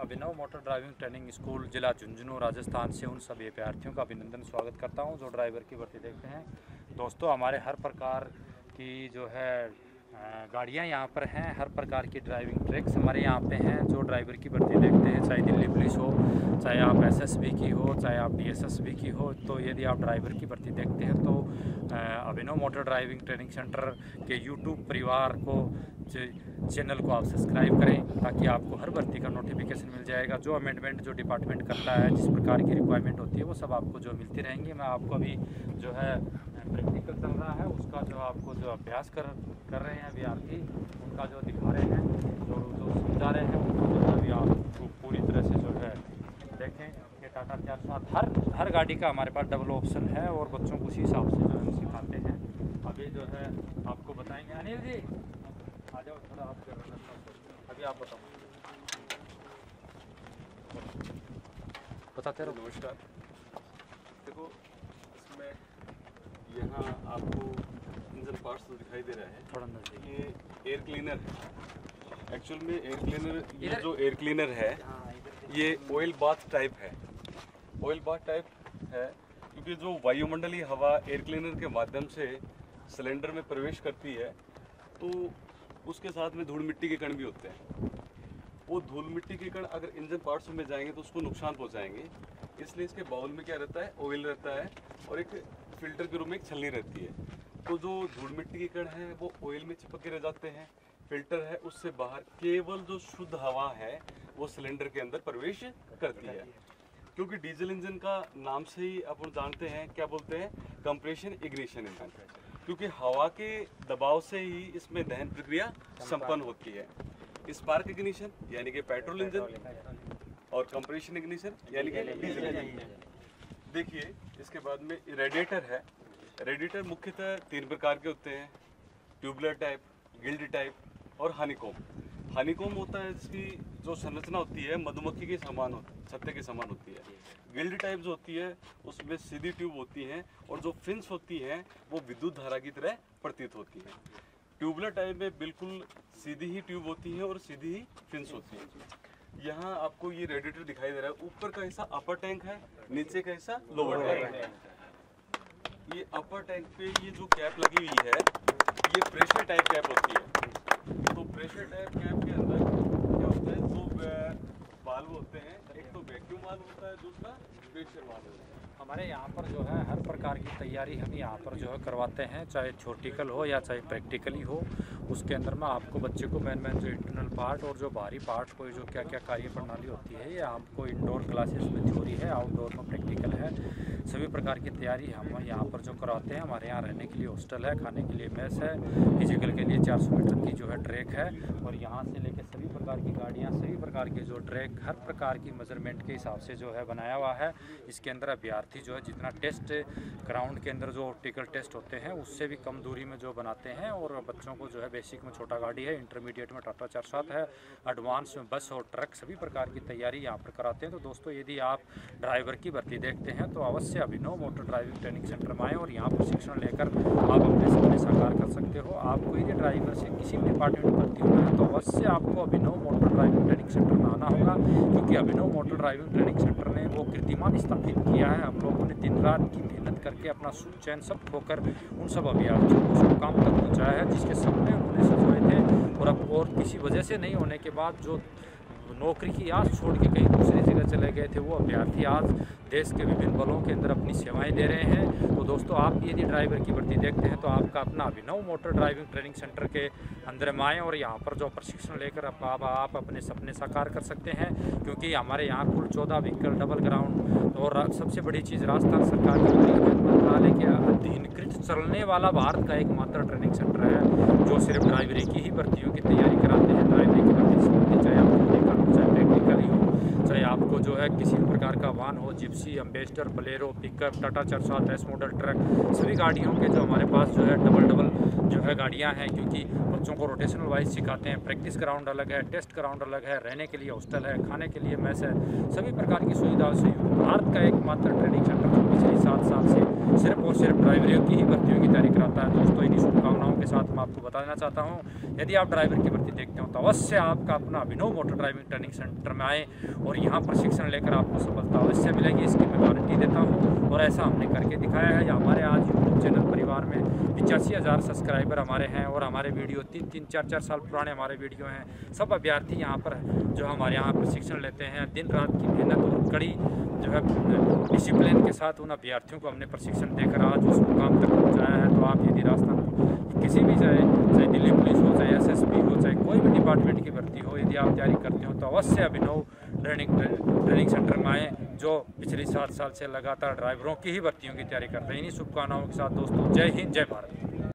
अभिनव motor driving training school जिला झुंझुनू राजस्थान से उन सभी अभ्यर्थियों का अभिनंदन स्वागत करता हूं जो ड्राइवर की भर्ती देखते हैं। दोस्तों, हमारे हर प्रकार की जो है गाड़ियां यहां पर हैं, हर प्रकार की ड्राइविंग ट्रैक्स हमारे यहां पे हैं जो ड्राइवर की भर्ती देखते हैं। चाहे दिल्ली पुलिस हो, चाहे आप एसएसबी की हो, चाहे आप डीएसएसबी की हो, तो यदि आप ड्राइवर की भर्ती देखते हैं तो Abhinav motor driving training centre के यूट्यूब परिवार को चैनल को आप सब्सक्राइब करें ताकि आपको हर भर्ती का नोटिफिकेशन मिल जाएगा। जो अमेंडमेंट जो डिपार्टमेंट करता है, जिस प्रकार की रिक्वायरमेंट होती है, वो सब आपको जो मिलती रहेंगी। मैं आपको अभी जो है प्रैक्टिकल चल रहा है उसका जो आपको जो अभ्यास कर रहे हैं अभ्यर्थी, उनका जो दिखा रहे हैं, जो समझा रहे हैं, उनको जो है अभी आपको पूरी तरह से जो है देखें कि टाटा 407 हर गाड़ी का हमारे पास डबल ऑप्शन है और बच्चों को उसी हिसाब से जो है सिखाते हैं। अभी जो है आपको बताएंगे। अनिल जी आ जाओ थोड़ा, आप अभी आप बताओ, बताते रहो। नमस्कार। देखो, इसमें यहाँ आपको इंजन पार्ट्स तो दिखाई दे रहा है, थोड़ा नजदीक। ये एयर क्लीनर है। एक्चुअल में एयर क्लीनर, ये जो एयर क्लीनर है ये ऑयल बाथ टाइप है। ऑयल बाथ टाइप है क्योंकि जो वायुमंडलीय हवा एयर क्लीनर के माध्यम से सिलेंडर में प्रवेश करती है तो उसके साथ में धूल मिट्टी के कण भी होते हैं। वो धूल मिट्टी के कण अगर इंजन पार्ट्स में जाएंगे तो उसको नुकसान पहुंचाएंगे। इसलिए इसके बाउल में क्या रहता है, ऑयल रहता है और एक फिल्टर के रूप में एक छलनी रहती है। तो जो धूल मिट्टी के कण हैं वो ऑयल में चिपक के रह जाते हैं। फिल्टर है उससे बाहर केवल जो शुद्ध हवा है वो सिलेंडर के अंदर प्रवेश करती है। क्योंकि डीजल इंजन का नाम से ही अपन जानते हैं, क्या बोलते हैं, कंप्रेशन इग्निशन इंजन, क्योंकि हवा के दबाव से ही इसमें दहन प्रक्रिया संपन्न होती है। स्पार्क इग्निशन यानी कि पेट्रोल इंजन और कंप्रेशन इग्निशन यानी कि डीजल इंजन। देखिए, इसके बाद में रेडिएटर है। रेडिएटर मुख्यतः 3 प्रकार के होते हैं, ट्यूबुलर टाइप, गिल्ड टाइप और हनीकॉम्ब। हनीकॉम्ब होता है जिसकी जो संरचना होती है मधुमक्खी के समान छत्ते के समान होती है। गिल्ड टाइप जो होती है उसमें सीधी ट्यूब होती है और जो फिन्स होती हैं वो विद्युत धारा की तरह प्रतीत होती है। ट्यूबुलर टाइप में बिल्कुल सीधी ही ट्यूब होती है और सीधी ही फिन्स होती है। यहाँ आपको ये रेडिएटर दिखाई दे रहा है, ऊपर का हिस्सा अपर टैंक है, नीचे का हिस्सा लोअर टैंक है। ये अपर टैंक पे ये जो कैप लगी हुई है ये प्रेशर टाइप कैप होती है। तो प्रेशर टाइप कैप के अंदर क्या होता है, 2 वाल्व होते हैं, एक तो वैक्यूम वाल्व होता है, दूसरा प्रेशर वाल्व होता है। हमारे यहाँ पर जो है हर प्रकार की तैयारी हम यहाँ पर जो है करवाते हैं, चाहे थ्योरेटिकल हो या चाहे प्रैक्टिकली हो। उसके अंदर में आपको बच्चे को मेन जो इंटरनल पार्ट और जो बाहरी पार्ट को जो क्या क्या कार्य प्रणाली होती है, ये आपको इंडोर क्लासेस में थ्योरी है, आउटडोर में प्रैक्टिकल है। सभी प्रकार की तैयारी हम यहाँ पर जो करवाते हैं। हमारे यहाँ रहने के लिए हॉस्टल है, खाने के लिए मेस है, फिजिकल के लिए 400 मीटर की जो है ट्रैक है और यहाँ से लेकर सभी प्रकार की गाड़ियाँ, सभी प्रकार के जो ट्रैक हर प्रकार की मेजरमेंट के हिसाब से जो है बनाया हुआ है। इसके अंदर अभ्यर्थी जो है जितना टेस्ट ग्राउंड के अंदर जो ऑप्टिकल टेस्ट होते हैं उससे भी कम दूरी में जो बनाते हैं। और बच्चों को जो है बेसिक में छोटा गाड़ी है, इंटरमीडिएट में टाटा 407 है, एडवांस में बस और ट्रक, सभी प्रकार की तैयारी यहाँ पर कराते हैं। तो दोस्तों, यदि आप ड्राइवर की भर्ती देखते हैं तो अवश्य Abhinav motor driving training centre में आएँ और यहाँ प्रशिक्षण लेकर आप अपने सपने साकार कर सकते हो। आपको यदि ड्राइवर से किसी भी डिपार्टमेंट में भर्ती होना है तो अवश्य आपको Abhinav motor driving training centre में आना होगा, क्योंकि Abhinav motor driving training centre ने वो कीर्तिमान स्थापित किया है। हम लोगों ने दिन रात की मेहनत करके अपना सुख चैन सब खोकर उन सब अभ्यर्थियों को सब काम तक पहुँचाया है जिसके सपने उन्होंने सजोए थे और किसी वजह से नहीं होने के बाद जो नौकरी की आस छोड़ के कहीं दूसरी जगह चले गए थे, वो अभ्यर्थी आज देश के विभिन्न बलों के अंदर अपनी सेवाएं दे रहे हैं। तो दोस्तों, आप यदि ड्राइवर की भर्ती देखते हैं तो आपका अपना Abhinav motor driving training centre के अंदर में आएँ और यहाँ पर जो प्रशिक्षण लेकर आप अपने सपने साकार कर सकते हैं। क्योंकि हमारे यहाँ कुल 14 व्हीकल डबल ग्राउंड और सबसे बड़ी चीज़ राजस्थान सरकार के परिवहन मंत्रालय के अधीनकृत चलने वाला भारत का एकमात्र ट्रेनिंग सेंटर है जो सिर्फ ड्राइवरी की ही भर्तियों की तैयारी कराते हैं। ड्राइवरी की भर्ती संबंधित चाहे आप चाहे प्रैक्टिकली हो, चाहे आपको जो है किसी भी प्रकार का वाहन हो, Gypsy, Ambassador, Bolero, pickup, Tata 407 S model truck, सभी गाड़ियों के जो हमारे पास जो है डबल जो है गाड़ियां हैं। क्योंकि बच्चों को रोटेशनल वाइज सिखाते हैं, प्रैक्टिस ग्राउंड अलग है, टेस्ट ग्राउंड अलग है, रहने के लिए हॉस्टल है, खाने के लिए मेस है, सभी प्रकार की सुविधाओं से भारत का एकमात्र ट्रेनिंग सेंटर जो पिछले 7 साल से सिर्फ और सिर्फ ड्राइवरियों की ही भर्तियों की तैयारी कराता है। दोस्तों, इन्हीं शुभकामनाओं शुभकामनाओं के साथ मैं आपको बता देना चाहता हूँ, यदि आप ड्राइवर की भर्ती देखते हो तो अवश्य आपका अपना Abhinav motor driving training centre में आए और यहाँ प्रशिक्षण लेकर आपको सफलता अवश्य मिलेगी, इसकी मैं गारंटी देता हूँ। और ऐसा हमने करके दिखाया है। हमारे आज यूट्यूब चैनल परिवार में 85,000 सब्सक्राइबर हमारे हैं और हमारे वीडियो 3-3, 4-4 साल पुराने हमारे वीडियो हैं। सब अभ्यर्थी यहाँ पर जो हमारे यहाँ प्रशिक्षण लेते हैं, दिन रात की मेहनत और कड़ी जो है डिसिप्लिन के साथ उन अभ्यर्थियों को हमने प्रशिक्षण देकर आज उस मुकाम तक पहुँचाया है। तो आप यदि राजस्थान किसी भी चाहे दिल्ली पुलिस हो, चाहे SSB हो, चाहे कोई भी डिपार्टमेंट की भर्ती हो, यदि आप तैयारी करते हो तो अवश्य अभिनव ट्रेनिंग सेंटर में आएँ, जो पिछले 7 साल से लगातार ड्राइवरों की ही भर्तियों की तैयारी करते हैं। इन्हीं शुभकामनाओं के साथ दोस्तों, जय हिंद, जय भारत।